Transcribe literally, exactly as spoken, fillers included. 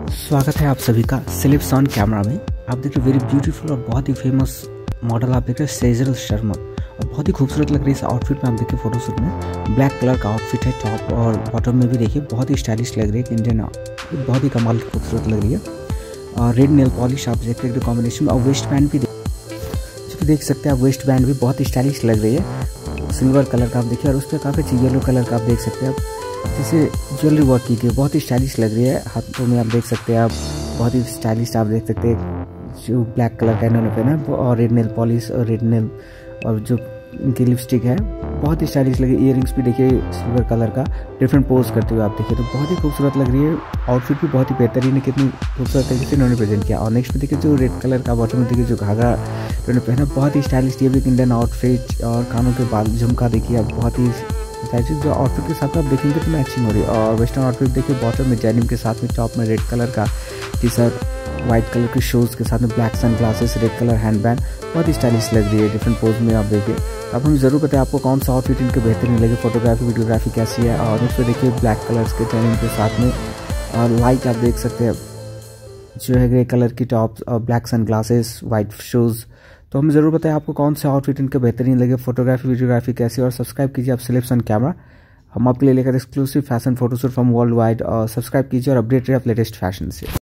स्वागत है आप सभी का सिलिप्स ऑन कैमरा में। आप देख रहे वेरी ब्यूटीफुल और बहुत ही फेमस मॉडल आप देख रहे हैं सेजल शर्मा, और बहुत ही खूबसूरत लग रही है इस आउटफिट में। आप देखिए फोटोशूट में ब्लैक कलर का आउटफिट है, टॉप और बॉटम में भी देखिए बहुत ही स्टाइलिश लग रही है। इंडियन बहुत ही कमाल की खूबसूरत लग रही है। और रेड नेल पॉलिश आप देख रहे कॉम्बिनेशन में, और वेस्ट बैंड भी जो देख सकते हैं आप, वेस्ट बैंड भी बहुत ही स्टाइलिश लग रही है। सिल्वर कलर का आप देखिए, और उस पर काफ़ी अच्छी येलो कलर का आप देख सकते हैं आप, जैसे ज्वेलरी वर्क की गई, बहुत ही स्टाइलिश लग रही है। हाथों में आप देख सकते हैं आप, बहुत ही स्टाइलिश आप देख सकते हैं। जो ब्लैक कलर का इन्होंने पहना, और रेड नेल पॉलिश और रेड नेल, और जो इनकी लिपस्टिक है बहुत ही स्टाइलिश लगी। इयररिंग्स भी देखिए सिल्वर कलर का, डिफरेंट पोज करते हुए आप देखिए तो बहुत ही खूबसूरत लग रही है। आउटफिट भी बहुत ही बेहतरीन है, कितनी खूबसूरत तरीके से इन्होंने प्रेजेंट किया। और नेक्स्ट में देखिए जो रेड कलर का बॉटम में देखिए जो घाघरा इन्होंने पहना, बहुत ही स्टाइलिश। ये भी इंडियन आउटफिट, और कानों के बाल झुमका देखिए आप, बहुत ही जो आउटफिट के साथ आप देखेंगे तो मैचिंग हो रही है। और वेस्टर्न आउटफिट देखिए बॉटम में डेनिम के साथ में, टॉप में रेड कलर का टी शर्ट, व्हाइट कलर के शूज़ के साथ में black sunglasses, red colour hand band, बहुत ही स्टाइलिश लग रही है। डिफरेंट पोज में आप देखिए, तो आप हमें जरूर बताएं आपको कौन सा आउटफिट इनके बेहतरीन लगे। फोटोग्राफी वीडियोग्राफी कैसी है। और नेक्स्ट पे देखिए ब्लैक कलर्स के डेनिम के साथ में, और लाइट आप देख सकते हैं जो है ग्रे कलर की टॉप और black sunglasses, white shoes. तो हमें ज़रूर बताएं आपको कौन से आउटफिट इनके बेहतरीन लगे। फोटोग्राफी वीडियोग्राफी कैसी है। और सब्सक्राइब कीजिए आप सिलिप्स ऑन कैमरा, हम आपके लिए लेकर exclusive fashion photoshoot from worldwide. और सब्सक्राइब कीजिए और अपडेट रहे आप लेटेस्ट फैशन से।